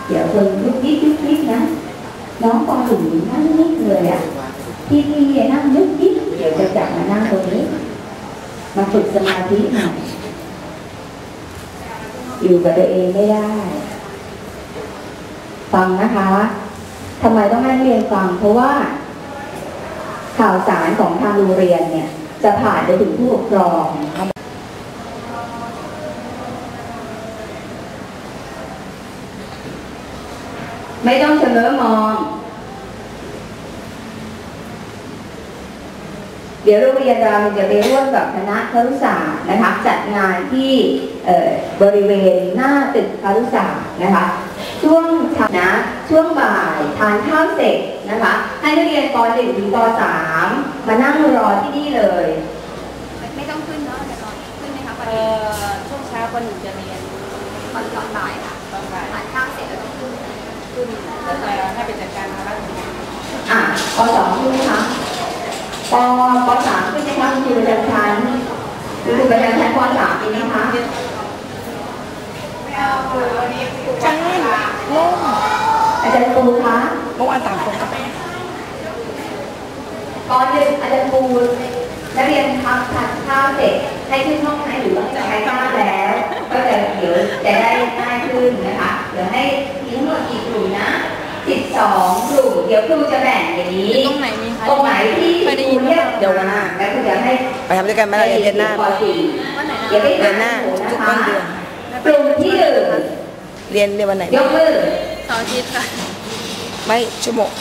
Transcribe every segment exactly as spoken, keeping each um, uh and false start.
เดี๋ยวคนยุบยิบยุบยิบนะน้องปอหลุมนั่งนิดเลยอ่ะพี่พี่นั่งยุบยิบเดี๋ยวจะจับมานั่งตรงนี้มาฝึกสมาธิหน่อยอยู่กับตัวเองไม่ได้ฟังนะคะทำไมต้องให้เรียนฟังเพราะว่าข่าวสารของทางโรงเรียนเนี่ยจะผ่านไปถึงผู้ปกครองไม่ต้องเฉลิมมองเดี๋ยวโรงเรียนเราจะไปร่วมกับคณะครุศาสตร์นะคะจัดงานที่บริเวณหน้าตึกครุศาสตร์นะคะช่วงนะช่วงบ่ายทานข้าวเสร็จนะคะให้นักเรียนป หนึ่ง ถึงป สาม มานั่งรอที่นี่เลยไม่ต้องขึ้นเนาะจะรอขึ้นไหมคะเออช่วงเช้าป หนึ่งจะเรียนตอนตอนบ่ายค่ะตอนบ่ายทานข้าวเสร็จแล้วต้องขึ้นขึ้นแล้วแต่ให้ไปจัดการมาแล้วอ่ะป สองขึ้นไหมคะปป สามขึ้นไหมคะคุณครูประจำชั้นคุณครูประจำชั้นป สามเป็นไหมคะจังเล่นโล่งอาจารย์ปูคะเมื่อวานต่างคนป หนึ่งอาจารย์ปูนักเรียนทำทานข้าวเสร็จให้ขึ้นห้องไหนหรือต้องใช้ข้าวแล้วก็จะเดี๋ยวจะได้ง่ายขึ้นนะคะเดี๋ยวให้ทิ้งหมดกี่กลุ่มนะสิบสองกลุ่มเดี๋ยวครูจะแบ่งอย่างนี้ตรงไหนมีคะตรงไหนที่ครูเรียกเดี๋ยววันหน้าแล้วครูจะให้ไปทำด้วยกันไหมเราเดือนหน้าเดี๋ยวไปเดือนหน้าทุกต้นเดือนกลุ่มที่หนึ่งเรียนในวันไหนยกมือเสาร์อาทิตย์ค่ะไม่ชั่วโมง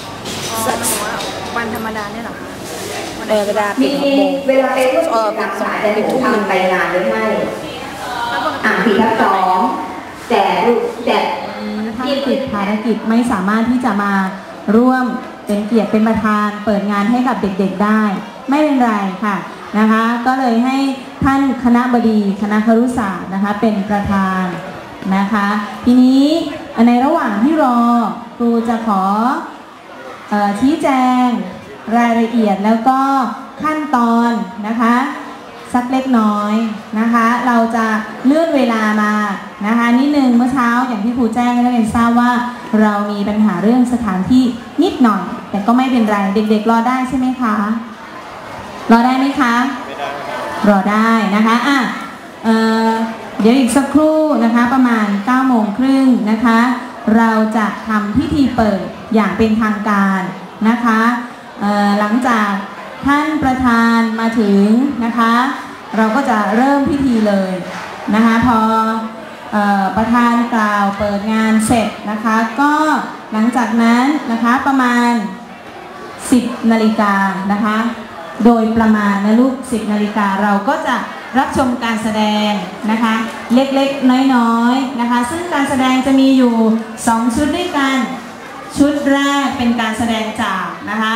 วันธรรมดาเนี่ยหรอคะวันธรรมดามีเวลาไปร่วมกิจกรรมสายจะถึงทำไปงานหรือไม่อ่านสี่ทับสองแต่แต่ที่ติดภารกิจไม่สามารถที่จะมาร่วมเป็นเกียรติเป็นประธานเปิดงานให้กับเด็กๆได้ไม่เป็นไรค่ะนะคะก็เลยให้ท่านคณบดีคณะครุศาสตร์นะคะเป็นประธานนะคะทีนี้ในระหว่างที่รอครูจะขอเอ่อชี้แจงรายละเอียดแล้วก็ขั้นตอนนะคะสักเล็กน้อยนะคะเราจะเลื่อนเวลามานะคะนิดนึงเมื่อเช้าอย่างที่ครูแจ้งให้นักเรียนทราบว่าเรามีปัญหาเรื่องสถานที่นิดหน่อยแต่ก็ไม่เป็นไรเด็กๆรอได้ใช่ไหมคะรอได้ไหมคะไม่ได้รอได้นะคะอ่ะเอ่อเดี๋ยวอีกสักครู่นะคะประมาณเก้าโมงครึ่งนะคะเราจะทำพิธีเปิดอย่างเป็นทางการนะคะเอ่อหลังจากท่านประธานมาถึงนะคะเราก็จะเริ่มพิธีเลยนะคะพอเอ่อประธานกล่าวเปิดงานเสร็จนะคะก็หลังจากนั้นนะคะประมาณสิบนาฬิกานะคะโดยประมาณนะลูกสิบนาฬิกาเราก็จะรับชมการแสดงนะคะเล็กๆน้อยๆนะคะซึ่งการแสดงจะมีอยู่สองชุดด้วยกันชุดแรกเป็นการแสดงจากนะคะ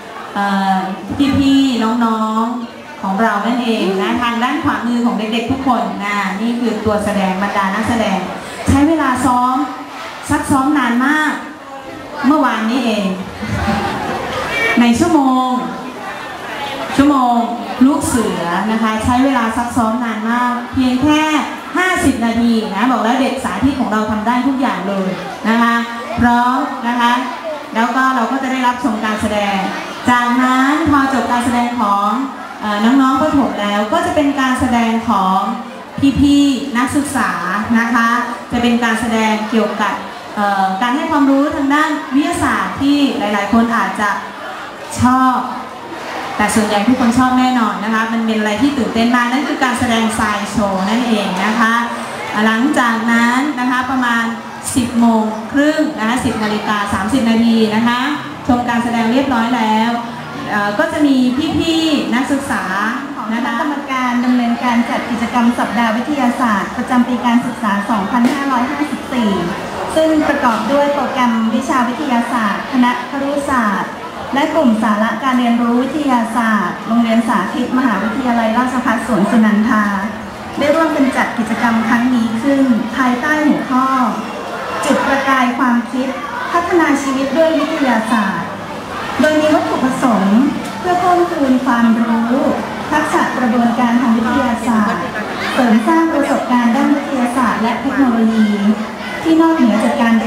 พี่ๆน้องๆของเรานั่นเองนะทางด้านขวามือของเด็กๆทุกคนนะนี่คือตัวแสดงบรรดานักแสดงใช้เวลาซ้อมซักซ้อมนานมากเมื่อวานนี้เองในชั่วโมงชั่วโมงลูกเสือนะคะใช้เวลาซักซ้อมนานมากเพียงแค่ห้าสิบนาทีนะบอกแล้วเด็กสาธิตของเราทำได้ทุกอย่างเลยนะคะพร้อมนะคะแล้วก็เราก็จะได้รับชมการแสดงจากนั้นพอจบการแสดงของน้องๆประถมแล้วก็จะเป็นการแสดงของพี่ๆนักศึกษานะคะจะเป็นการแสดงเกี่ยวกับการให้ความรู้ทางด้านวิทยาศาสตร์ที่หลายๆคนอาจจะชอบแต่ส่วนใหญ่ทุกคนชอบแน่นอนนะคะมันเป็นอะไรที่ตื่นเต้นมากนั่นคือการแสดงไซน์โชว์นั่นเองนะคะหลังจากนั้นนะคะประมาณสิบโมงครึ่งนะคะสิบนาฬิกาสามสิบนาทีนะคะชมการแสดงเรียบร้อยแล้วก็จะมีพี่ๆนักศึกษาคณะกรรมการดำเนินการจัดกิจกรรมสัปดาห์วิทยาศาสตร์ประจำปีการศึกษา สองพันห้าร้อยห้าสิบสี่ ซึ่งประกอบด้วยโปรแกรมวิชาวิทยาศาสตร์คณะครุศาสตร์และกลุ่มสาระการเรียนรู้วิทยาศาสตร์โรงเรียนสาธิตมหาวิทยาลัยราชภัฏสวนสุนันทาได้ร่วมกันจัดกิจกรรมครั้งนี้ขึ้นภายใต้หัวข้อจุดประกายความคิดพัฒนาชีวิตด้วยวิทยาศาสตร์โดยมีวัตถุประสงค์เพื่อเพิ่มพูนความรู้ทักษะกระบวนการทางวิทยาศาสตร์เสริมสร้างประสบการณ์ด้านวิทยาศาสตร์และเทคโนโลยีที่นอกเหนือจากการเรียน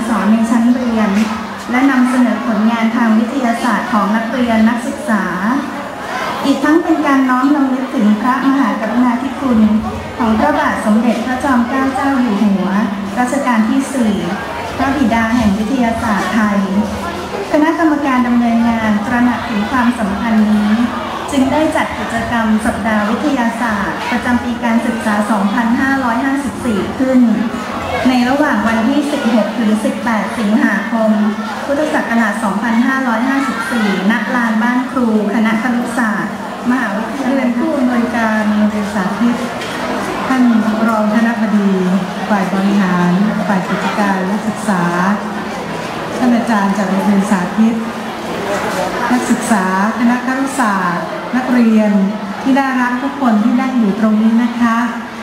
สอนในชั้นเรียนและนำเสนอผลงานทางวิทยาศาสตร์ของนักเรียนนักศึกษาอีกทั้งเป็นการน้อมรำลึกถึงพระมหากรุณาธิคุณของพระบาทสมเด็จพระจอมเกล้าเจ้าอยู่หัวรัชกาลที่สี่พระบิดาแห่งวิทยาศาสตร์ไทยคณะกรรมการดำเนินงานตระหนักถึงความสำคัญนี้จึงได้จัดกิจกรรมสัปดาห์วิทยาศาสตร์ประจำปีการศึกษา สองพันห้าร้อยห้าสิบสี่ ขึ้นในระหว่างวันที่ สิบหก ถึง สิบแปด สิงหาคม พุทธศักราช สองพันห้าร้อยห้าสิบสี่ ณ ลานบ้านครู คณะครุศาสตร์ มหาวิทยาลัยผู้อำนวยการโรงเรียนสาธิตท่านรองคณบดีฝ่ายบริหารฝ่ายกิจการและศึกษาท่านอาจารย์จากโรงเรียนสาธิตนักศึกษาคณะครุศาสตร์นักเรียนที่น่ารักทุกคนที่นั่งอยู่ตรงนี้นะคะ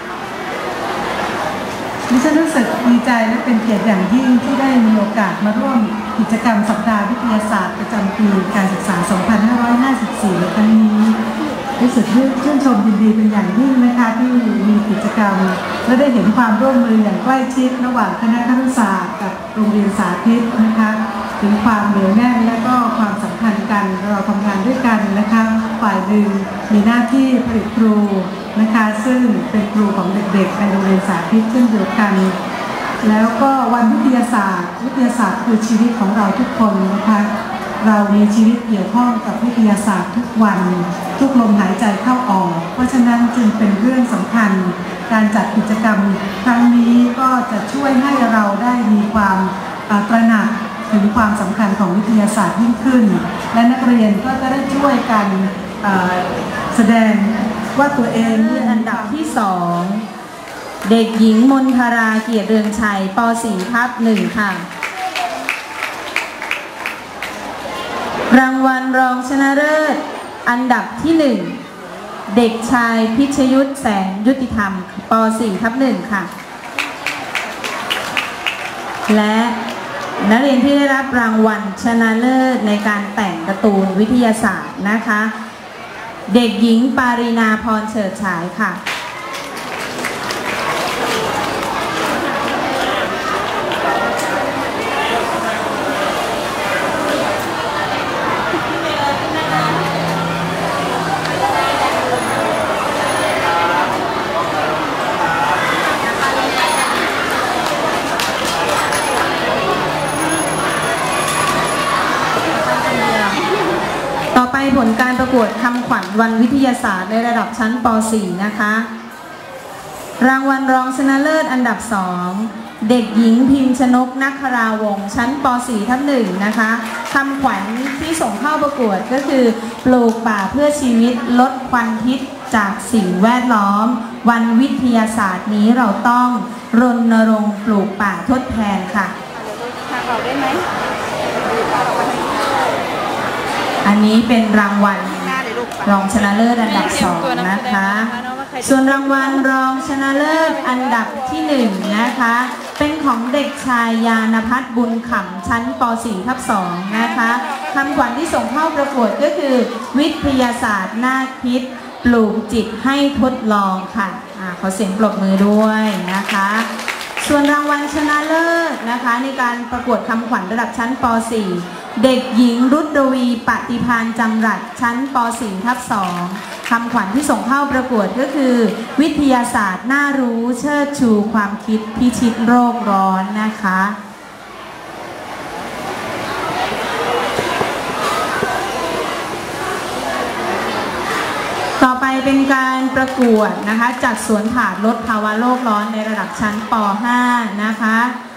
ดิฉันรู้สึกดีใจและเป็นเกียรติอย่างยิ่งที่ได้มีโอกาสมาร่วมกิจกรรมสัปดาห์วิทยาศาสตร์ประจำปีการศึกษา สองพันห้าร้อยห้าสิบสี่ ในครั้งนี้รู้สึกชื่นชมยินดีเป็นอย่างยิ่งนะคะที่มีกิจกรรมและได้เห็นความร่วมมืออย่างใกล้ชิดระหว่างคณะครุศาสตร์กับโรงเรียนสาธิตนะคะถึงความเหนียวแน่นและก็ความสำคัญกันเราทำงานด้วยกันนะคะฝ่ายหนึ่งมีหน้าที่ผลิตครูนะคะซึ่งเป็นครูของเด็กๆในโรงเรียนสาธิตเช่นเดียวกันแล้วก็วันวิทยาศาสตร์วิทยาศาสตร์คือชีวิตของเราทุกคนนะคะเรามีชีวิตเกี่ยวข้องกับวิทยาศาสตร์ทุกวันทุกลมหายใจเข้าออกเพราะฉะนั้นจึงเป็นเรื่องสำคัญการจัดกิจกรรมครั้งนี้ก็จะช่วยให้เราได้มีความตระหนักถึงความสำคัญของวิทยาศาสตร์ยิ่งขึ้นและนักเรียนก็จะได้ช่วยกันแสดงว่าตัวเองอันดับที่สองเด็กหญิงมนทราเกียรติเรืองชัยป สี่ ทับ หนึ่ง ค่ะรางวัลรองชนะเลิศอันดับที่หนึ่งเด็กชายพิชยุทธแสนยุติธรรมป สี่ ทับ หนึ่ง ค่ะและนักเรียนที่ได้รับรางวัลชนะเลิศในการแต่งการ์ตูนวิทยาศาสตร์นะคะเด็กหญิงปารีนาพรเฉิดฉายค่ะต่อไปผลการประกวดคำขวัญวันวิทยาศาสตร์ในระดับชั้นป สี่ นะคะรางวัลรองชนะเลิศอันดับสองเด็กหญิงพิมพ์ชนกนักคราวงศ์ชั้นป สี่ ทับ หนึ่ง นะคะคำขวัญที่ส่งเข้าประกวดก็คือปลูกป่าเพื่อชีวิตลดควันพิษจากสิ่งแวดล้อมวันวิทยาศาสตร์นี้เราต้องรณรงค์ปลูกป่าทดแทนค่ะอันนี้เป็นรางวัลรองชนะเลิศอันดับสองนะคะส่วนรางวัลรองชนะเลิศอันดับที่หนึ่งนะคะเป็นของเด็กชายยานภัทรบุญขำชั้นป สี่ ทับ สอง นะคะคำขวัญที่ส่งเข้าประกวดก็คือวิทยาศาสตร์นาฏพิษปลูกจิตให้ทดลองค่ะอ่าขอเสียงปรบมือด้วยนะคะส่วนรางวัลชนะเลิศนะคะในการประกวดคำขวัญระดับชั้นป สี่ เด็กหญิงรุตวีปฏิภาณจำรัดชั้นป สี่ ทับ สอง คำขวัญที่ส่งเข้าประกวดก็คือวิทยาศาสตร์น่ารู้เชิดชูความคิดพิชิตโรคร้อนนะคะต่อไปเป็นการประกวดนะคะจัดสวนถาดลดภาวะโลกร้อนในระดับชั้นป ห้า นะคะ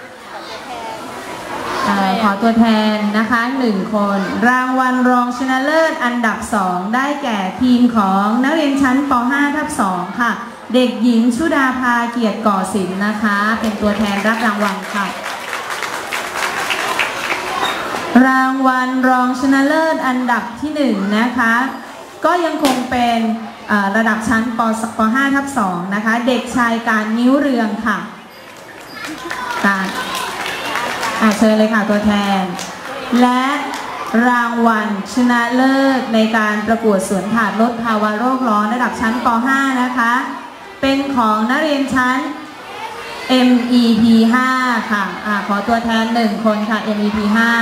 ขอตัวแทนนะคะหนึ่งคนรางวัลรองชนะเลิศอันดับสองได้แก่ทีมของนักเรียนชั้นป ห้า ทับ สอง ค่ะเด็กหญิงชุดาภาเกียรติก่อศิลป์นะคะเป็นตัวแทนรับรางวัลค่ะรางวัลรองชนะเลิศอันดับที่หนึ่งนะคะก็ยังคงเป็นระดับชั้นป ห้า ทับ สอง นะคะเด็กชายการนิ้วเรืองค่ะการเชิญเลยค่ะตัวแทนและรางวัลชนะเลิศในการประกวดสวนถาดลดภาวะโลกร้อนระดับชั้นป ห้า นะคะเป็นของนักเรียนชั้นเอ็ม อี พี ห้า ค่ะอ่าขอตัวแทนหนึ่งคนค่ะ เอ็ม อี พี ห้า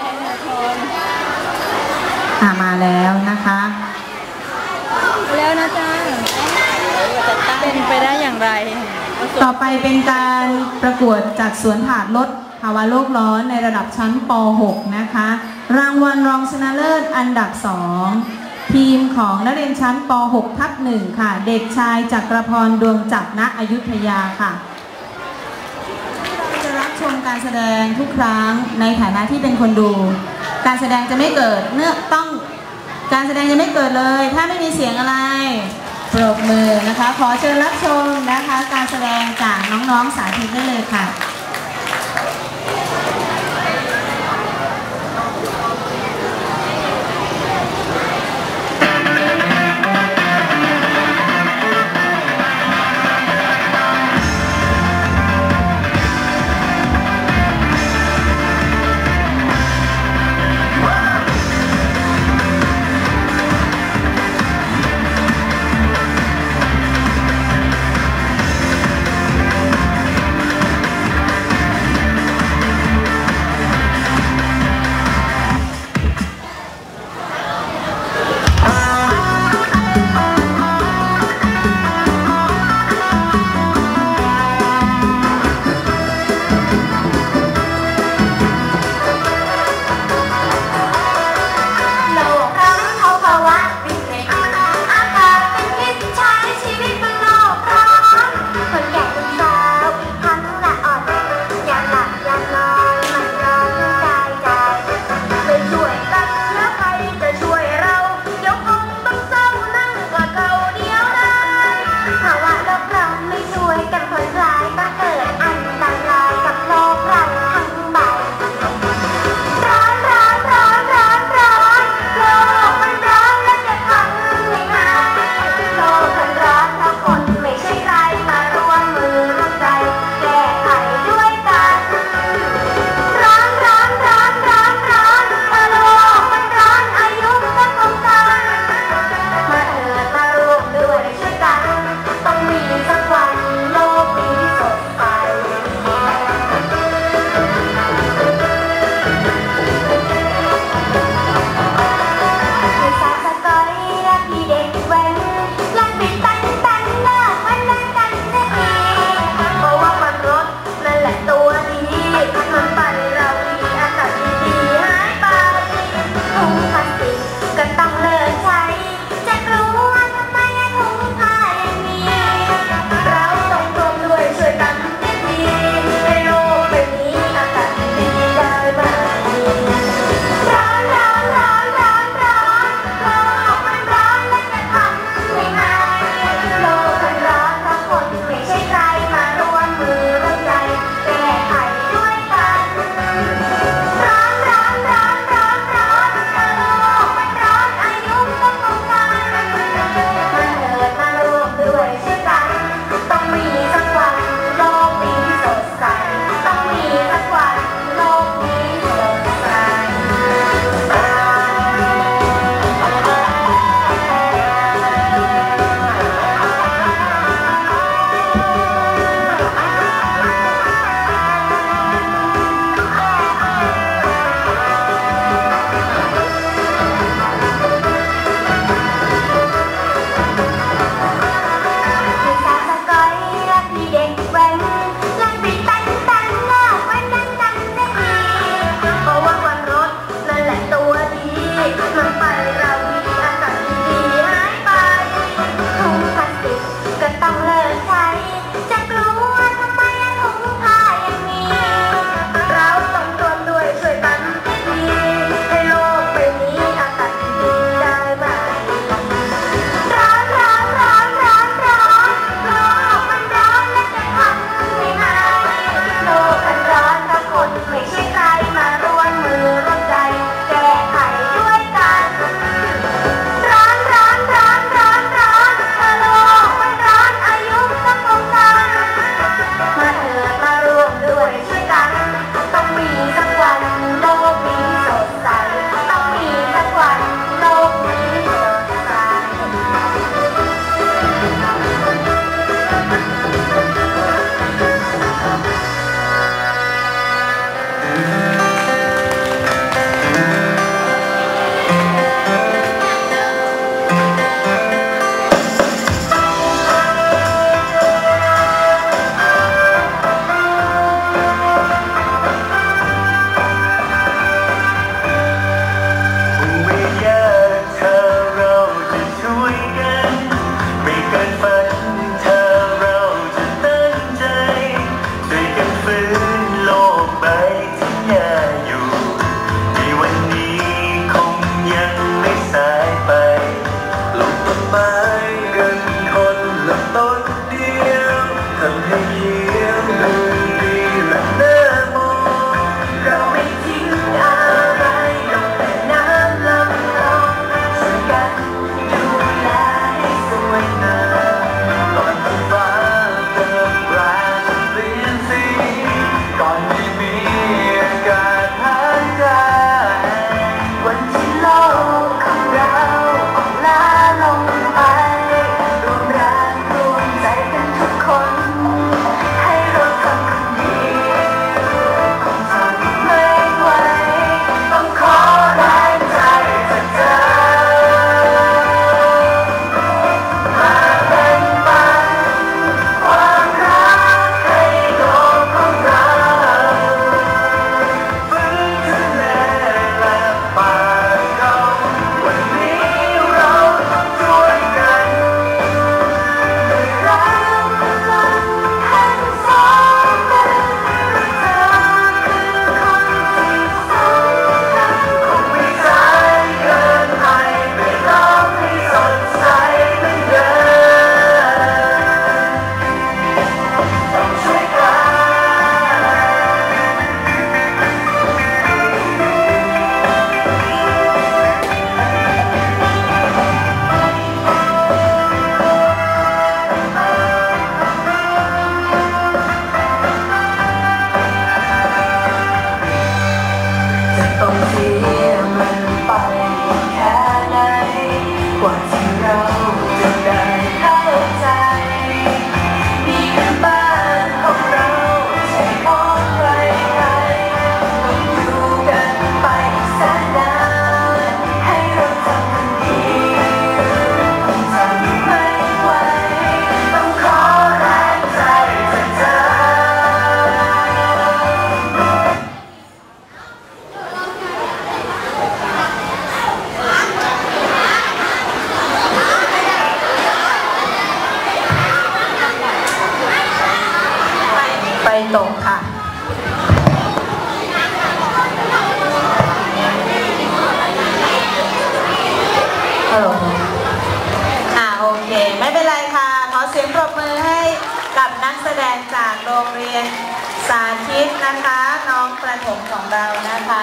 อ่ามาแล้วนะคะแล้วนะจ๊ะเป็นไปได้อย่างไรต่อไปเป็นการประกวดจัดสวนถาดลดภาวะโลกร้อนในระดับชั้นป หก นะคะ รางวัลรองชนะเลิศอันดับ สอง ทีมของนักเรียนชั้นป หก ทับ หนึ่ง ค่ะ เด็กชายจักรพรดวงจักรณอยุธยาค่ะเราจะรับชมการแสดงทุกครั้งในฐานะที่เป็นคนดู การแสดงจะไม่เกิดเนื่อต้องการแสดงจะไม่เกิดเลยถ้าไม่มีเสียงอะไรปรบมือนะคะขอเชิญรับชมนะคะการแสดงจากน้องๆสาธิตได้เลยค่ะกค่ะเอออ่าโอเคไม่เป็นไรค่ะขอเสียงปรบมือให้กับนักแสดงจากโรงเรียนสาธิตนะคะน้องประถมของเรานะคะ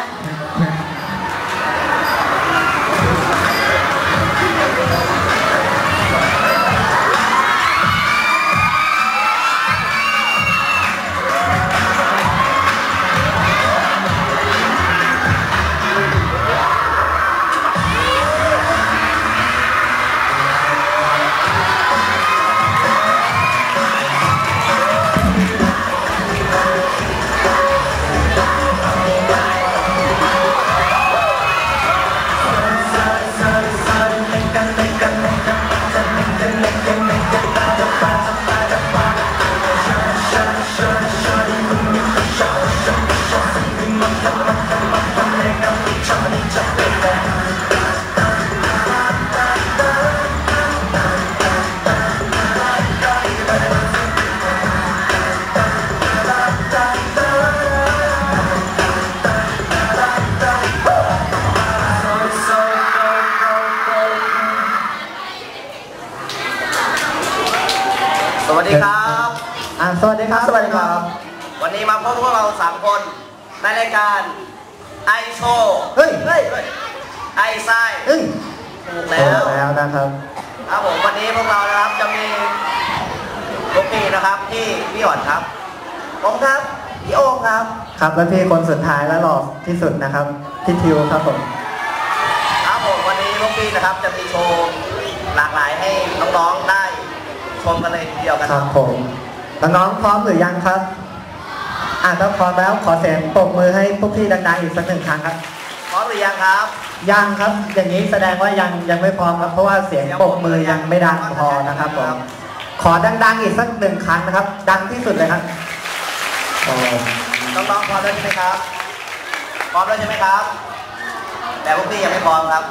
สวัสดีครับอ่าสวัสดีครับ สวัสดีครับ วันนี้มาพบพวกเราสามคนในรายการไอโชว์เฮ้ย เฮ้ย ไอไซเฮ้ย ถูกแล้วแล้วนะครับ ครับผมวันนี้พวกเรานะครับจะมีลูกพี่นะครับที่พี่หยอดครับผมครับพี่โอ่งครับ ครับและพี่คนสุดท้ายและหล่อที่สุดนะครับพี่ทิวครับผม ครับผมวันนี้ลูกพี่นะครับจะมีโชว์หลากหลายให้น้องๆได้ชมกันเลยทีเดียวกันครับผมน้องๆพร้อมหรือยังครับอ่ะถ้าพร้อมแล้วขอเสียงปรบมือให้พวกพี่ดังๆอีกสักหนึ่งครั้งครับพร้อมหรือยังครับยังครับอย่างนี้แสดงว่ายังยังไม่พร้อมครับเพราะว่าเสียงปรบมือยังไม่ดังพอนะครับผมขอดังๆอีกสักหนึ่งครั้งนะครับดังที่สุดเลยครับน้องๆพร้อมแล้วใช่ไหมครับพร้อมแล้วใช่ไหมครับแต่พวกพี่ยังไม่พร้อมครับ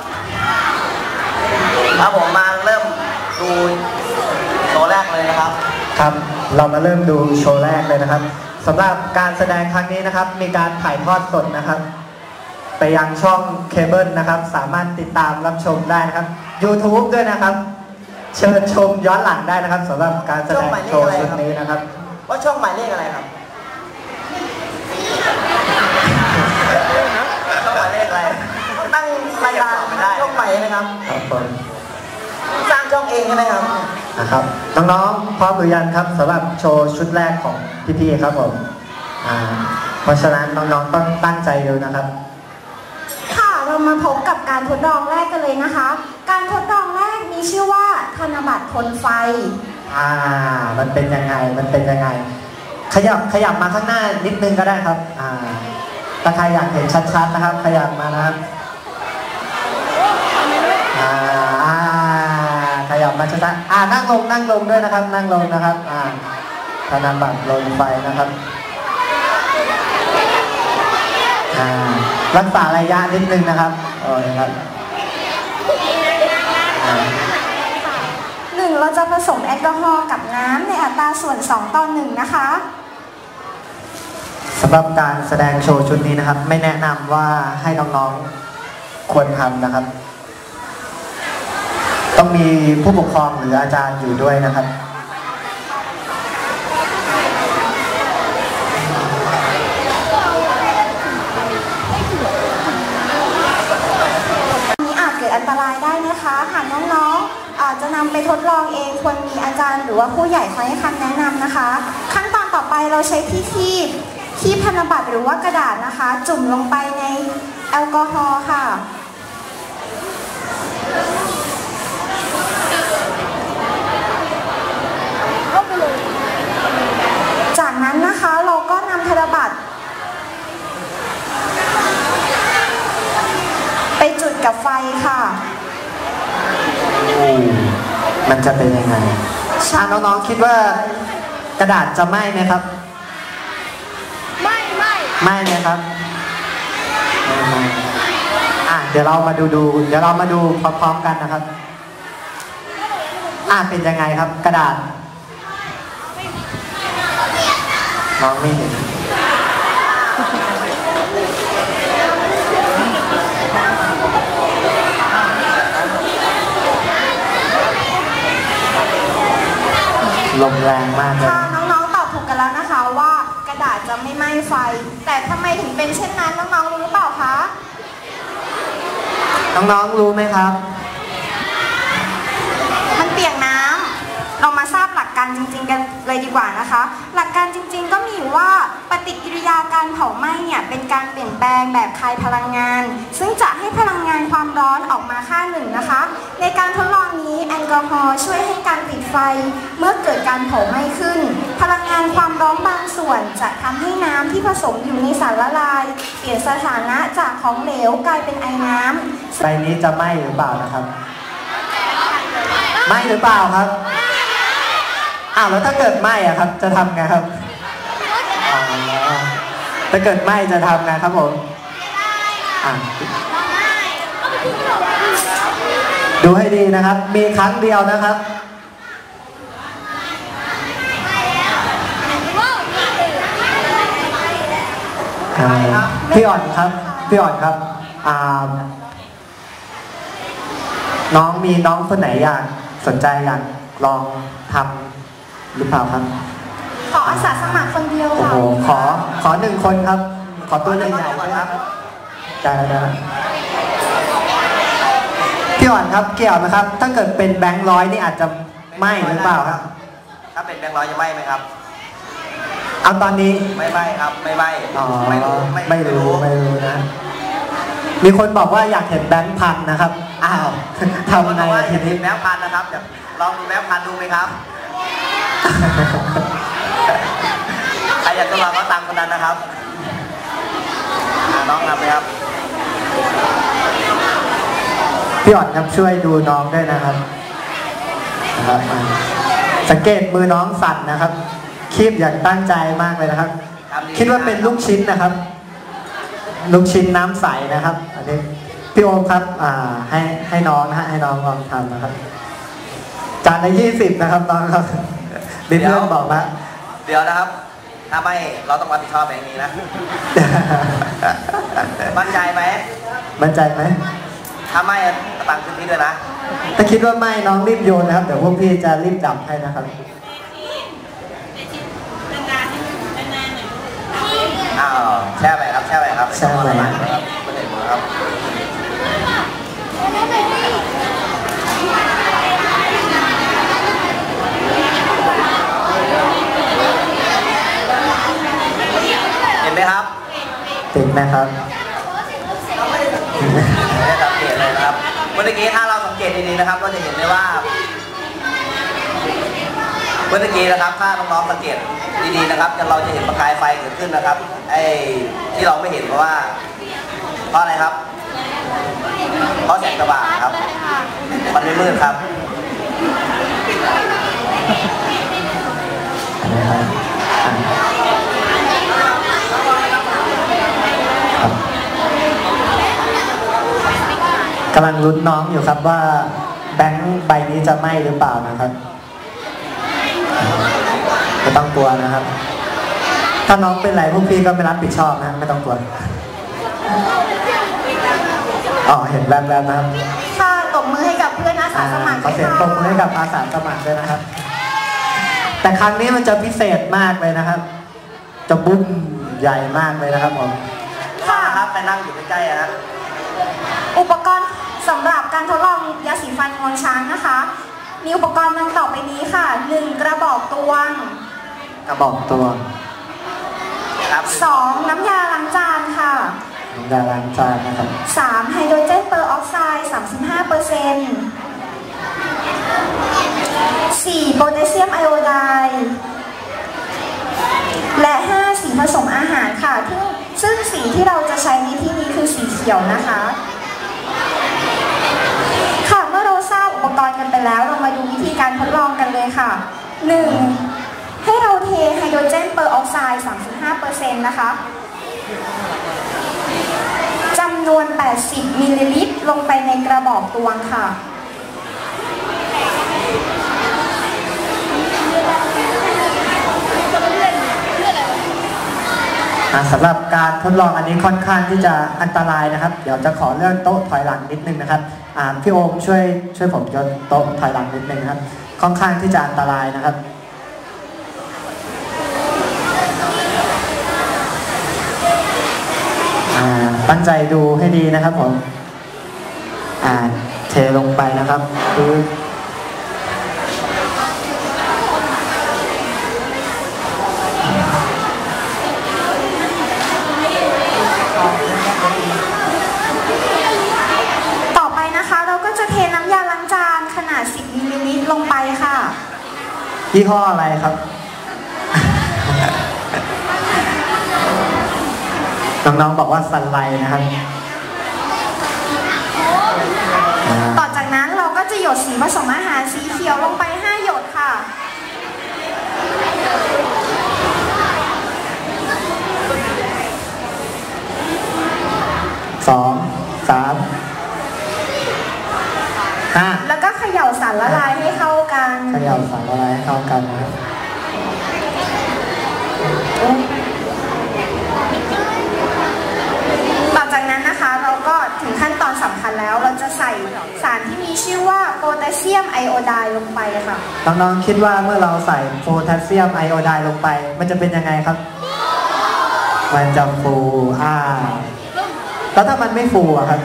ครับผมมาเริ่มดูโชว์แรกเลยนะครับครับเรามาเริ่มดูโชว์แรกเลยนะครับสำหรับการแสดงครั้งนี้นะครับมีการถ่ายทอดสดนะครับไปยังช่องเคเบิลนะครับสามารถติดตามรับชมได้นะครับ YouTube ด้วยนะครับเชิญชมย้อนหลังได้นะครับสำหรับการแสดงโชว์ชุดนี้นะครับว่าช่องหมายเลขอะไรครับช่องหมายเลขอะไรตั้งรายการช่องใหม่ไหมครับครับผมสร้างช่องเองใช่ไหมครับนะครับน้องๆพร้อมหรือยังครับสำหรับโชว์ชุดแรกของพี่ๆครับผมอ่าเพราะฉะนั้นน้องๆต้องตั้งใจดูนะครับค่ะเรามาพบกับการทดลองแรกกันเลยนะคะการทดลองแรกมีชื่อว่าธนบัตรทนไฟอ่ามันเป็นยังไงมันเป็นยังไงขยับขยับมาข้างหน้านิดนึงก็ได้ครับอ่าถ้าใครอยากเห็นชัดๆนะครับขยับมานะครับอ่าขยับมาชัดๆอ่านั่งลงนั่งลงด้วยนะครับนั่งลงนะครับอ่าธนบัตรลนไฟนะครับอ่ารักษาระยะนิดนึงนะครับโอ้ยครับหนึ่งเราจะผสมแอลกอฮอล์กับน้ำในอัตราส่วนสองต่อหนึ่งนะคะสำหรับการแสดงโชว์ชุดนี้นะครับไม่แนะนำว่าให้น้องๆควรทำนะครับต้องมีผู้ปกครองหรืออาจารย์อยู่ด้วยนะครับนี้อาจเกิดอันตรายได้นะคะหากน้องๆอาจจะนำไปทดลองเองควรมีอาจารย์หรือว่าผู้ใหญ่คอยให้คำแนะนำนะคะขั้นตอนต่อไปเราใช้ที่คีบคีบธนบัตรหรือว่ากระดาษนะคะจุ่มลงไปในแอลกอฮอล์ค่ะจากนั้นนะคะเราก็นำธนบัตรไปจุดกับไฟค่ะมันจะเป็นยังไงน้องๆคิดว่ากระดาษจะไหม้ไหมครับไม่ไม่ไม่ไหมครับไม่ไม่อ่ะเดี๋ยวเรามาดูดูเดี๋ยวเรามาดูพร้อมๆกันนะครับอ่ะเป็นยังไงครับกระดาษน้องไม่เห็นลมแรงมากเลยค่ะน้องๆตอบถูกกันแล้วนะคะว่ากระดาษจะไม่ไหม้ไฟ แต่ทำไมถึงเป็นเช่นนั้นน้องๆรู้หรือเปล่าคะน้องๆรู้ไหมครับมันเปียกน้ำเรามาทราบหลักการจริงๆกันเลยดีกว่านะคะ หลักการจริงๆก็มีอยู่ว่าปฏิกิริยาการเผาไหม้เนี่ยเป็นการเปลี่ยนแปลงแบบคายพลังงาน ซึ่งจะให้พลังงานความร้อนออกมาค่าหนึ่งนะคะ ในการทดลองนี้แอลกอฮอล์ช่วยให้การติดไฟเมื่อเกิดการเผาไหม้ขึ้น พลังงานความร้อนบางส่วนจะทำให้น้ำที่ผสมอยู่ในสารละลายเปลี่ยนสถานะจากของเหลวกลายเป็นไอน้ำใบนี้จะไหม้หรือเปล่านะครับไหม้หรือเปล่าครับอ้าวแล้วถ้าเกิดไหม้อะครับจะทำไงครับอ๋อถ้าเกิดไหม้จะทำไงครับผมอ่ะดูให้ดีนะครับมีครั้งเดียวนะครับพี่อ่อนครับพี่อ่อนครับอ่าน้องมีน้องคนไหนอยากสนใจอยากลองทำหรือเปล่าครับขออาสาสมัครคนเดียวโอ้ค่ะโหขอขอหนึ่งคนครับ ขอตัวใหญ่ๆด้วยครับได้ได้พี่อ่อนครับเกี่ยวนะครับ ถ้าเกิดเป็นแบงค์ร้อยนี่อาจจะไหม้หรือเปล่าครับถ้าเป็นแบงค์ร้อยจะไหม้ไหมครับเอาตอนนี้ไม่ไหม้ครับไม่ไหม้อ๋อไม่รู้ไม่รู้ไม่รู้นะมีคนบอกว่าอยากเห็นแบงค์พันนะครับอ้าวทำไงทีนี้แบงค์พันนะครับเดี๋ยวลองดูแบงค์พันดูไหมครับใครอยากทดลองก็ตามคนนั้นนะครับน้องทำไหมครับพี่อ่อนครับช่วยดูน้องด้วยนะครับนะครับสังเกตมือน้องสั่นนะครับคีบอย่างตั้งใจมากเลยนะครับคิดว่าเป็นลูกชิ้นนะครับลูกชิ้นน้ำใสนะครับอันนี้พี่โอมครับอ่าให้ให้น้องนะฮะให้น้องลองทำนะครับจานละยี่สิบนะครับน้องครับเพื่อนบอกว่าเดี๋ยวนะครับถ้าไม่เราต้องรับผิดชอบแบบนี้นะมั่นใจไหมมั่นใจไหมถ้าไม่ตังค์คืนพี่ด้วยนะถ้าคิดว่าไม่น้องรีบโยนนะครับเดี๋ยวพวกพี่จะรีบดับให้นะครับอ้าวแช่ไปครับแช่ไปครับแช่ไปครับไม่ได้หมดครับเห็นไหมครับเห็นไหมครับไม่ได้สังเกตเลยนะครับเมื่อกี้ถ้าเราสังเกตดีๆนะครับก็จะเห็นได้ว่าเมื่อกี้นะครับถ้าน้องๆสังเกตดีๆนะครับจะเราจะเห็นประกายไฟเกิดขึ้นนะครับไอ้ที่เราไม่เห็นเพราะว่าเพราะอะไรครับเพราะแสงสว่างครับมันไม่มืดครับกำลังลุ้นน้องอยู่ครับว่าแบงค์ใบนี้จะไหม้หรือเปล่านะครับไม่ต้องกลัวนะครับถ้าน้องเป็นไรพวกพี่ก็ไม่รับผิดชอบนะไม่ต้องกลัวอ๋อเห็นแวบๆนะครับค่ะตบมือให้กับเพื่อนอาสาสมัครขอเสียงตบมือให้กับอาสาสมัครด้วยนะครับแต่ครั้งนี้มันจะพิเศษมากเลยนะครับจะบุ้มใหญ่มากเลยนะครับผมค่ะครับไปนั่งอยู่ใกล้ๆนะอุปกรณ์สำหรับการทดลองยาสีฟันงวงช้างนะคะมีอุปกรณ์ดังต่อไปนี้ค่ะหนึ่งกระบอกตวงกระบอกตวงสองน้ำยาล้างจานค่ะน้ำยาล้างจานนะครับสามไฮโดรเจนเปอร์ออกไซด์ สามสิบห้าเปอร์เซ็นต์ สี่โพแทสเซียมไอโอไดด์และห้าสีผสมอาหารค่ะซึ่งสีที่เราจะใช้ในที่นี้คือสีเขียวนะคะค่ะเมื่อเราทราบอุปกรณ์กันไปแล้วเรามาดูวิธีการทดลองกันเลยค่ะ หนึ่ง ให้เราเทไฮโดรเจนเปอร์ออกไซด์ สามสิบห้าเปอร์เซ็นต์ นะคะจำนวนแปดสิบมิลลิลิตรลงไปในกระบอกตวงค่ะสำหรับการทดลองอันนี้ค่อนข้างที่จะอันตรายนะครับเดี๋ยวจะขอเลื่อนโต๊ะถอยหลังนิดนึงนะครับพี่โอมช่วยช่วยผมยกโต๊ะถอยหลังนิดนึงนะครับค่อนข้างที่จะอันตรายนะครับตั้งใจดูให้ดีนะครับผมอ่าเทลงไปนะครับดูต่อไปนะคะเราก็จะเทน้ำยาล้างจานขนาดสิบมิลลิลิตรลงไปค่ะยี่ห้ออะไรครับ น้องๆบอกว่าซันไลท์นะครับต่อจากนั้นเราก็จะหยดสีผสมอาหารสีเขียวลงไปห้าหยดค่ะสองสามห้าแล้วก็เขย่าสารละลายให้เข้ากันเขย่าสารละลายให้เข้ากันนะครับต่อจากนั้นนะคะเราก็ถึงขั้นตอนสำคัญแล้วเราจะใส่สารที่มีชื่อว่าโพแทสเซียมไอโอไดด์ลงไปค่ะน้องๆคิดว่าเมื่อเราใส่โพแทสเซียมไอโอไดด์ลงไปมันจะเป็นยังไงครับมันจะฟูอ่าแล้วถ้ามันไม่ฟูอะครับ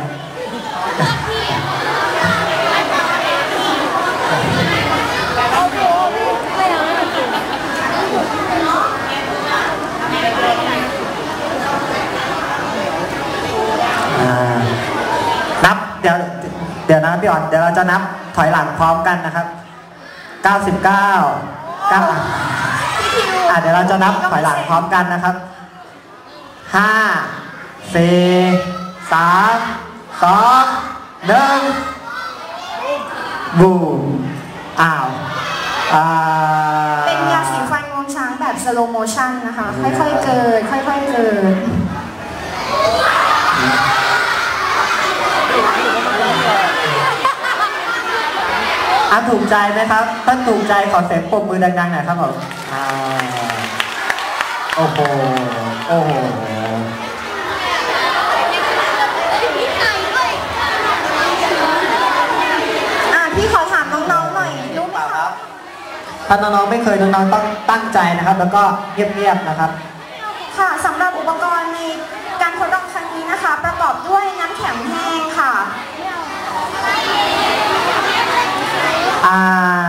นับเดี๋ยวเดี๋ยวนะพี่อ่อนเดี๋ยวเราจะนับถอยหลังพร้อมกันนะครับเก้าสิบเก้า เก้าอ่ะเดี๋ยวเราจะนับถอยหลังพร้อมกันนะครับห้า สี่ สาม สอง หนึ่งบูมอ้าวเป็นยาสีฟันงวงช้างแบบสโลโมชั่นนะคะค่อยๆเกิดค่อยๆเกิดอ่ะถูกใจไหมครับถ้าถูกใจขอเสียงปรบมือดังๆหน่อยครับผมโอ้โหโอ้โหอ่ะพี่ขอถามน้องๆหน่อยรู้ไหมครับถ้าน้องๆไม่เคยน้องๆต้องตั้งใจนะครับแล้วก็เงียบๆนะครับค่ะสำหรับอุปกรณ์ในการทดลองครั้งนี้นะคะประกอบด้วยน้ำแข็งแห้งค่ะอ่า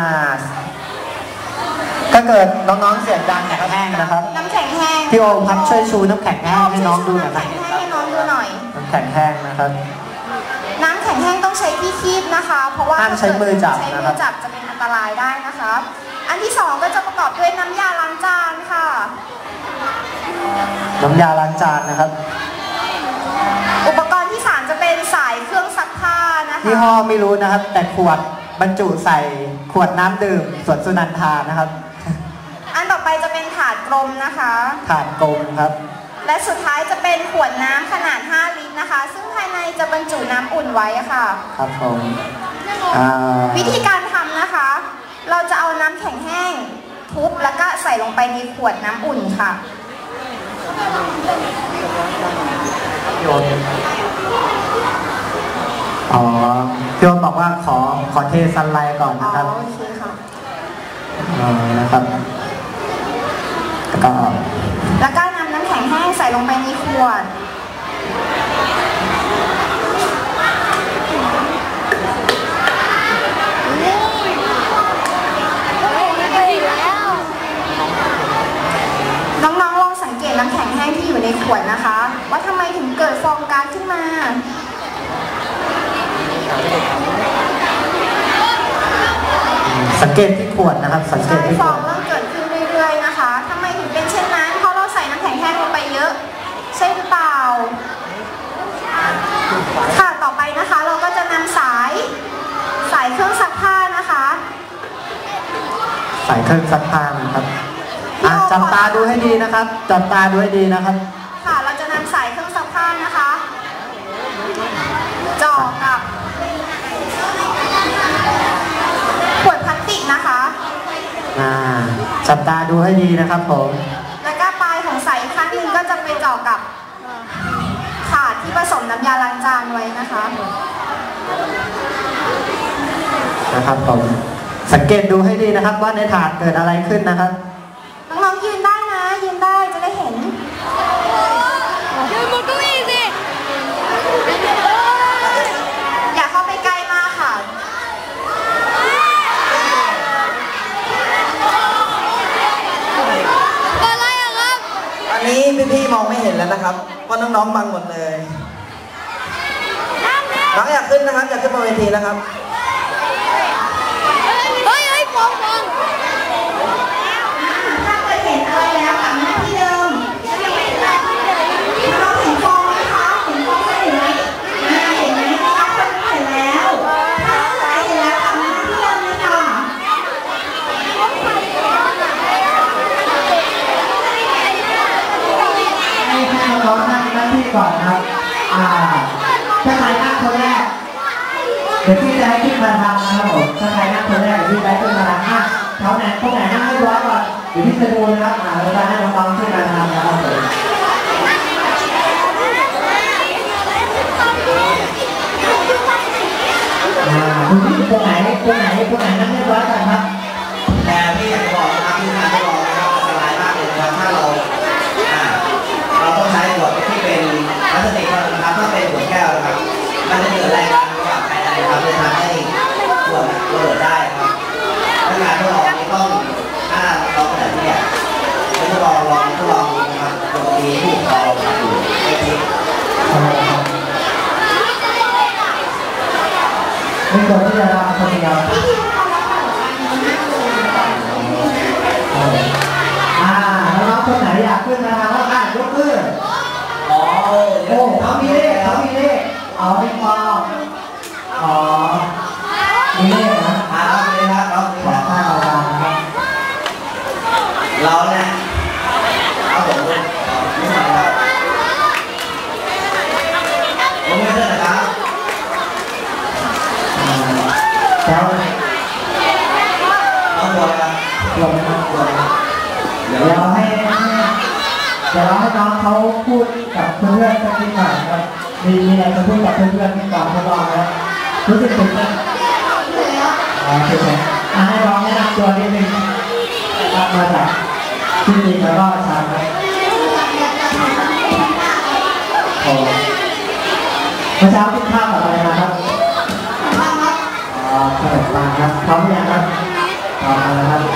ถ้าเกิดน้องๆเสียงดังนะครับแห้งนะครับน้ำแข็งแห้งพี่โอมพัดช่วยชูน้ำแข็งแห้งให้น้องดูหน่อยครับให้น้องดูหน่อยน้ำแข็งแห้งนะครับน้ำแข็งแห้งต้องใช้ที่คีบนะคะเพราะว่าห้ามใช้มือจับใช้นะครับมือจับจะเป็นอันตรายได้นะคะอันที่สองก็จะประกอบด้วยน้ำยาล้างจานค่ะน้ำยาล้างจานนะครับอุปกรณ์ที่สามจะเป็นสายเครื่องซักผ้านะคะยี่ห้อไม่รู้นะครับแต่ขวดบรรจุใส่ขวดน้ำดื่มสวนสุนันทานะครับอันต่อไปจะเป็นถาดกลมนะคะถาดกลมครับและสุดท้ายจะเป็นขวดน้ำขนาดห้าลิตรนะคะซึ่งภายในจะบรรจุน้ำอุ่นไว้ค่ะครับผมวิธีการทำนะคะเราจะเอาน้ำแข็งแห้งทุบแล้วก็ใส่ลงไปในขวดน้ำอุ่นค่ะอ๋อพี่โอมบอกว่าขอขอเทซันไลท์ก่อนนะครับโอเคค่ะอ๋อนะครับแล้วก็แล้วก็นำน้ำแข็งแห้งใส่ลงไปในขวดน้องๆลองสังเกตน้ำแข็งแห้งที่อยู่ในขวดนะคะว่าทำไมถึงเกิดฟองก๊าซขึ้นมาสังเกตที่ขวดนะครับสังเกตที่ฟองเริ่มเกิดขึ้นเรื่อยๆนะคะทำไมถึงเป็นเช่นนั้นเพราะเราใส่น้ำแข็งแห้งลงไปเยอะใช่หรือเปล่าค่ะต่อไปนะคะเราก็จะนำสายสายเครื่องซักผ้านะคะสายเครื่องซักผ้านะครับจับตาดูให้ดีนะครับจับตาดูให้ดีนะครับค่ะเราจะนำสายเครื่องซักผ้านะคะจ่อกับขวดพลาสติกนะคะจับตาดูให้ดีนะครับผมแล้วก็ปลายของสายอีกข้างหนึ่งก็จะไปจ่อกี่ยวกับถาดที่ผสมน้ำยาล้างจานไว้นะคะนะครับผมสังเกตดูให้ดีนะครับว่าในถาดเกิดอะไรขึ้นนะครับน้องๆยืนได้นะยืนได้จะได้เห็นยืนบนเก้าอี้สิอย่าเข้าไปใกล้มากค่ะอะไรอะครับอันนี้พี่ๆมองไม่เห็นแล้วนะครับเพราะน้องๆบังหมดเลยน้องอยากขึ้นนะครับอยากขึ้นบนเวทีแล้วครับเฮ้ยเฮ้ยฟองฟองถ้าเคยเห็นอะไรแล้วกลับมาที่เดิมเราเห็นฟองไหมคะเห็นฟองเห็นไหมเห็นไหมคะคนเห็นแล้วถ้าใครเห็นแล้วกลับมาที่เดิมเลยค่ะให้ให้น้องๆนั่งหน้าที่ก่อนนะครับอ่าถ้าใครนั่งคนแรกเดี๋ยวพี่จะให้ขึ้นมาทำนะครับผมถ้าใครนั่งคนแรกเดี๋ยวพี่จะให้ขึ้นมาทำอ่ะแถวไหนตรงไหนนั่งให้ร้อยก่อนเดี๋ยวพี่จะดูนะครับอ่าเราจะให้น้องๆขึ้นมาทำนะครับผมอ่าดูที่ตรงไหนตรงไหนตรงไหนนั่งให้ร้อยก่อนครับแต่พี่อยากจะบอกนะครับที่งานที่บอกนะครับอันตรายมากเลยนะครับถ้าเราอ่าเราต้องใช้ขวดที่เป็นพลาสติกนะครับถ้าเป็นขวดแก้วนะครับมันจะเกิดแรงดันระหว่างภายในครับจะทำให้ขวดระเบิดได้ครับถ้างานทดลองนี้ต้องถ้าเราขนาดนี้เนี่ยทดลองลองทดลองนะครับปกติผู้ปกครองอยู่ไม่ทิ้งไม่ควรที่จะทำคนเดียวอ่าน้องๆคนไหนอยากขึ้นมาทำก็ได้ยกมืออ๋อโอ้เขามีเลขเขามีเลขอ๋อไม่พออ๋อมีเลขนะอ่าเราเลยครับเราขอข้าวเราครับเราเนี่ยเอาผมเลยไม่ใช่ครับผมไม่ใช่นะครับแล้วเอาหัวครับลงมาหัวเดี๋ยวเราให้เดี๋ยวเราให้น้องเขาพูดกับเพื่อนๆสักนิดหน่อยครับมีอะไรจะพูดกับเพื่อนๆที่ก่อนทดลองนะรู้สึกตื่นเต้นอ๋อใช่ไหมให้น้องแนะนำตัวนิดนึงมาจากที่จริงแล้วก็ชาครับโอ้เมื่อเช้ากินข้าวกับอะไรมาครับอ๋อขนมปังครับพร้อมยังครับพร้อมแล้วครับ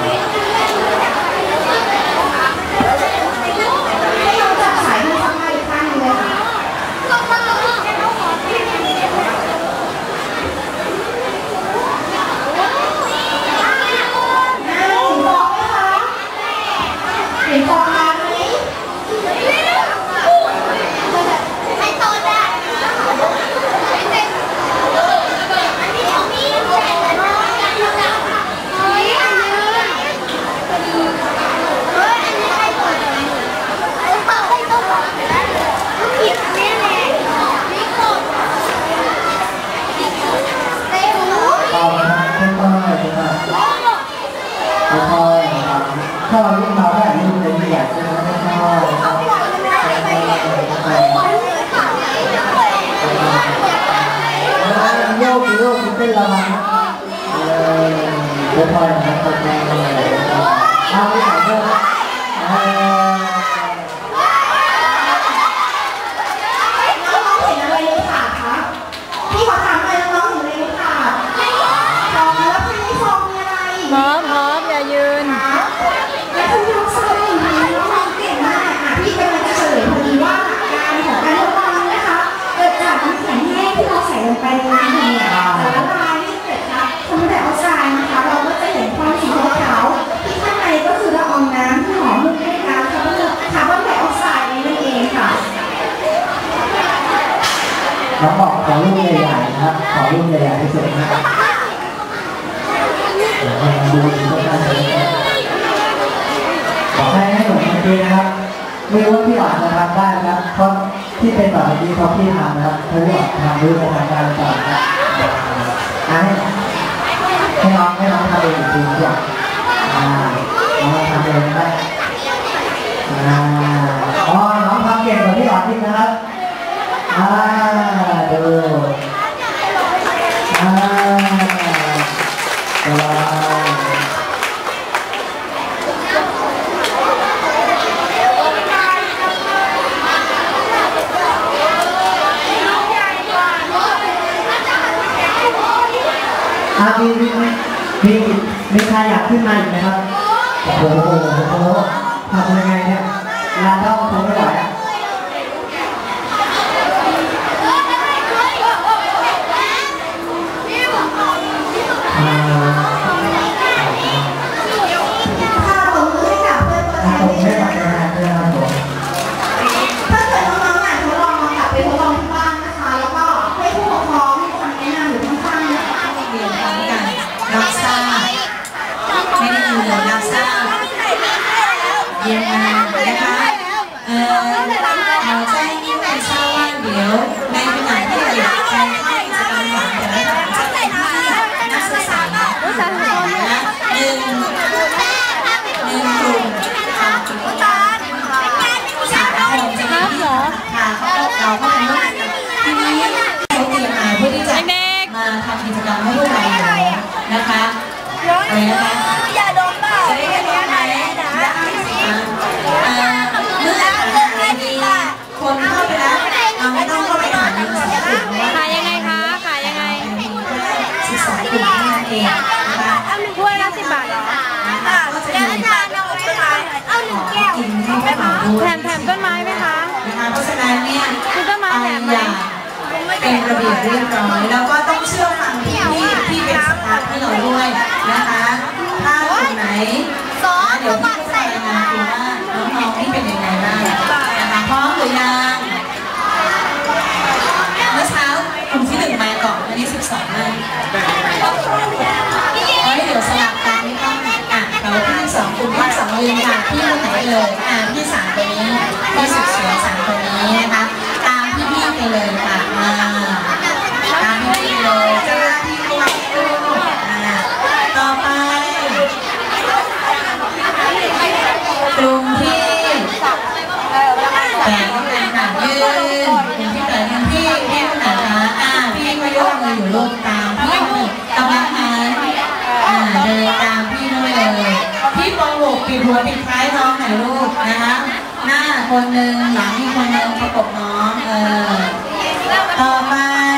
ถ้าเราเล่นเราได้ยิ่งจะยิ่งใหญ่ใช่ไหมไม่ใช่โยกโยกเต้นระบำเลยเดี๋ยวพออย่างนั้นก็แจ้งเลยเอาไปใส่เพิ่มน้องๆเห็นอะไรในถาดคะพี่ขอถามเลยน้องๆเห็นอะไรในถาดฟองแล้วภายในฟองมีอะไรพร้อมพร้อมอย่ายืนแล้วคุณน้องใส่น้องเก่งมากอ่ะพี่กำลังจะเฉลยพอดีว่าหลักการของการทดลองนะคะเกิดจากน้ำแข็งแห้งที่เราใส่ลงไปในน้ำเนี่ยแต่ละลายนี่เกิดจากคาร์บอนไดออกไซด์นะคะเราก็จะเห็นความสีขาวที่ข้างในก็คือละอองน้ำที่หอมมุกด้วยก๊าซคาร์บอนไดออกไซด์นั่นเองค่ะน้องบอกขอรูปใหญ่ๆนะครับขอรูปใหญ่ๆที่สุดนะครับดูดีก็ได้ขอให้ให้หนุ่มเมื่อกี้นะครับไม่รู้ว่าพี่อาจจะทำได้นะครับเพราะที่เป็นแบบนี้เพราะพี่ทำนะครับเพราะว่าทำรู้ในทางการสอนครับให้ให้น้องให้น้องทำเองอีกทีดีกว่าอ่าน้องทำเองได้อ่าอ๋อน้องทมีมีมีมีใครอยากขึ้นมาอีกไหมครับโอ้โหโอ้โหทำยังไงเนี่ยเวลาต้องทนไม่ไหวอ่ะเยี่ยมมากนะคะเอ่อเราแจ้งให้แม่ทราบว่าเดี๋ยวในขณะที่เด็กไปเข้ากิจกรรมหลังแต่ละครั้งจะเป็นที่นักศึกษานะหนึ่งหนึ่งกลุ่มทำกิจกรรมสามคนจะมีที่ค่ะเราก็เป็นทีนี้เขาเตรียมมาเพื่อที่จะมาทำกิจกรรมให้พวกเราอยู่นะคะอะไรนะคะอย่าดมเปล่าจะได้ไม่ร้อนไหมได้สิคะเมื่อมีคนเข้าไปแล้วเราไม่ต้องเข้าไปหาหนึ่งสองกลุ่มว่าขายยังไงคะขายยังไงสิบสองกลุ่มนั่นเองนะคะถ้วยละสิบบาทเหรอก็จะมีเอาหนึ่งแก้วกินให้พวกเราด้วยแถมแถมต้นไม้ไหมคะนะคะเพราะฉะนั้นเนี่ยคือต้นไม้แถมไหมเป็นระเบียบเรียบร้อยแล้วก็ต้องเชื่อฟังพี่ที่เป็นสตาฟให้เราด้วยนะคะถ้ากลุ่มไหนเดี๋ยวพี่จะรายงานดูว่าน้องๆนี่เป็นยังไงบ้างนะคะพร้อมหรือยังเมื่อเช้ากลุ่มที่หนึ่งมาก่อนวันนี้สิบสองเลยเฮ้ยเดี๋ยวสลับกันไม่ต้องอ่ะเราที่สองกลุ่มที่สองเรียนค่ะพี่คนไหนเลยอ่ะพี่สามตัวนี้พี่สุดสวยสามตัวนี้นะคะตามพี่ๆไปเลยค่ะมาตามพี่ๆเลยเจ้าหน้าที่ด้วยอ่ะต่อไปกลุ่มที่แปดเลยค่ะยืนกลุ่มที่แปดยืนพี่พี่คนไหนคะอ่าพี่ก็ยกมืออยู่ลูกตามพี่คนหนึ่งกำลังหันอ่าเดินตามพี่ด้วยเลยพี่ปองหกปิดหัวปิดท้ายน้องหน่อยลูกนะคะหน้าคนหนึ่งหลังอีกคนหนึ่งประกบน้องเออต่อไป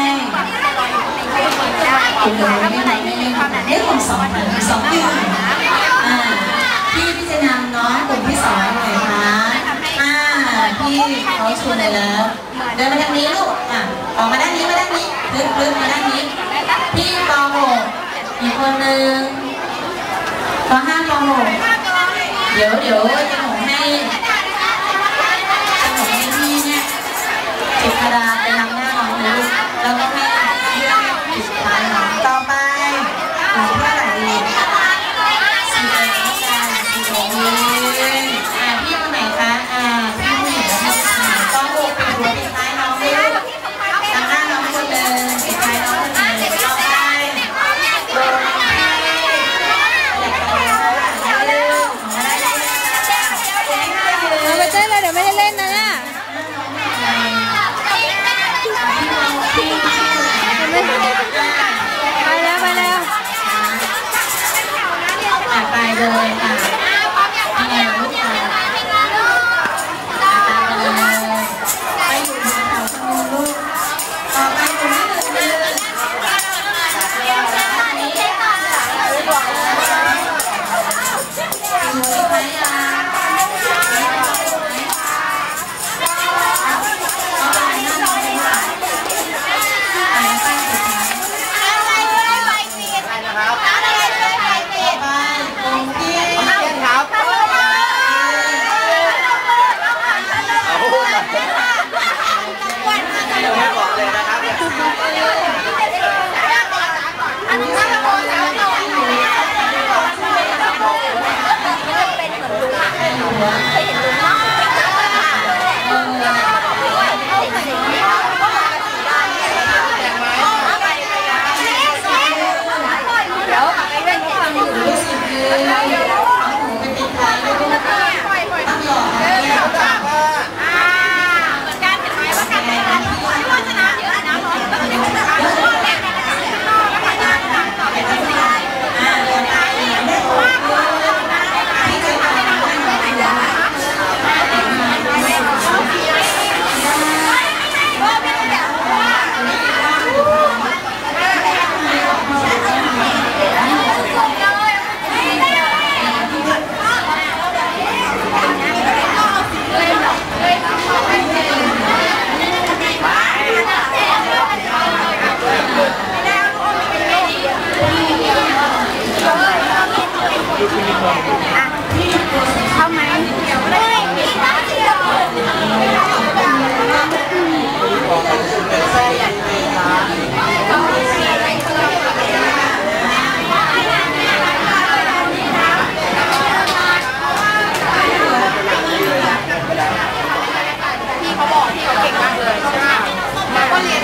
คุณดูไม่ไม่ไม่ไม่ได้คนสองสองยืนอ่าพี่พี่จะนำน้องกลุ่มที่สองหน่อยคะอ่าพี่เขาชวนเลยแล้วเดินมาทางนี้ลูกอ่ะออกมาด้านนี้มาด้านนี้ลึกลึกมาด้านนี้พี่ปองหกอีกคนหนึ่งปห้าปหกเดี๋ยวเดี๋ยวจะหงให้จะหงให้พี่เนี่ยจิตกระดาษไปทำหน้าน้องนะลูกแล้วก็ให้เรื่องปิดท้ายน้องต่อไปหนูเท่าไหร่ดีสี่เองแล้วกันสี่เองอ่าพี่คนไหนคะอ่าพี่ผู้หญิงแล้วพี่ต้องหกปิดหัวปิดท้ายน้องลูกทำหน้าน้องคนเดินปิดท้ายน้องคนเดินต่อไปโดนเอาไปเต้นเลยเดี๋ยวไม่ได้เล่นนะเนี่ยไปแล้วไปแล้วไปเลยค่ะเนี่ยลูกค้าไปเลยไปอยู่แถวสมุนลูกต่อไปกลุ่มที่หนึ่งเลยก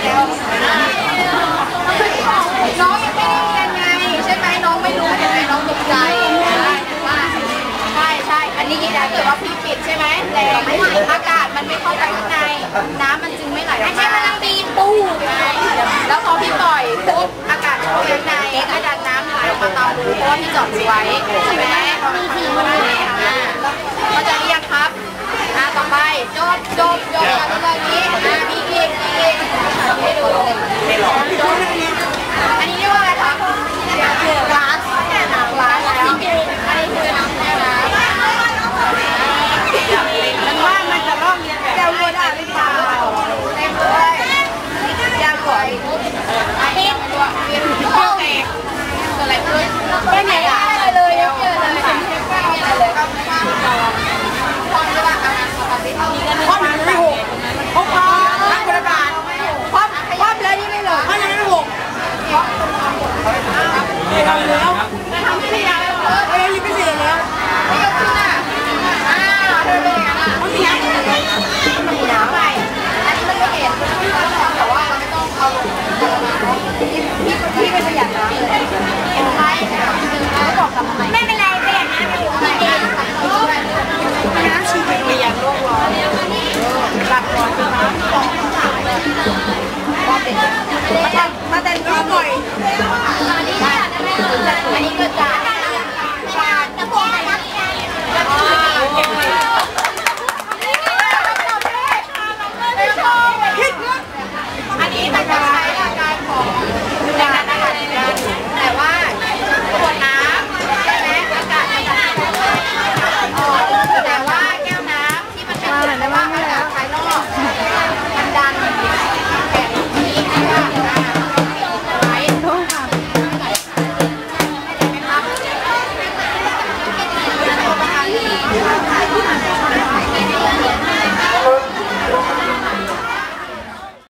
น้องยังไม่ได้เรียนไงใช่ไหมน้องไม่รู้ใช่ไหมน้องตกใจใช่ใช่อันนี้ถ้าเกิดว่าพี่ปิดใช่ไหมแต่ไม่ไหลอากาศมันไม่เข้าไปข้างในน้ำมันจึงไม่ไหลออกมาใช่มันต้องบีบปูแล้วพอพี่ปล่อยปุ๊บอากาศเข้าไปข้างในก็ดันน้ำไหลออกมาตามรูเพราะว่าพี่จอดไว้ใช่ไหมพอมันขึ้นมาเลยอ่ะก็จะเรียกครับอ่ะต่อไปจบจบจบกันเลยนี้อ่ะอีกอีกอีกให้ดูอันนี้เรียกว่าอะไรคะกลาสกลาสแล้วอันนี้คือน้ำแช่น้ำมันว่ามันจะร่องเรียนแบบแก้วก็ได้หรือเปล่าเต็มเลยยาก่อยอันนี้ตัวเรียนที่แตกอะไรเพื่อนไม่ไหนเลยเลยเยอะเลยเป็นเชฟแป้งเลยก็ไม่ว่าพอจะว่าเอาน้ำเอาไปเอาดีกันข้อหนึ่งไม่หกข้อพอนักกระดาษข้อข้อแล้วนี่ไม่หลงข้อนั้นไม่หกไม่ทำแล้วไม่ทำไม่ได้แล้วเออเออรีบไปเสียแล้วไม่ยกขึ้นอ่ะอ้าวเธอเป็นยังไงล่ะมันมีน้ำมันมีน้ำอะไรอันนี้มันก็เห็นแต่ว่าเราไม่ต้องเอาลงพี่พี่เป็นประหยัดน้ำเลยเห็นไหมเขาบอกกับทำไมไม่เป็นไรประหยัดน้ำไม่ถึงอะไรเองน้ำชีวิตประหยัดโลกร้อนหลักร้อยคือน้ำสองสามเลยมาเต็มมาเต็มก็บ่อยอันนี้อันนี้เกิดจาก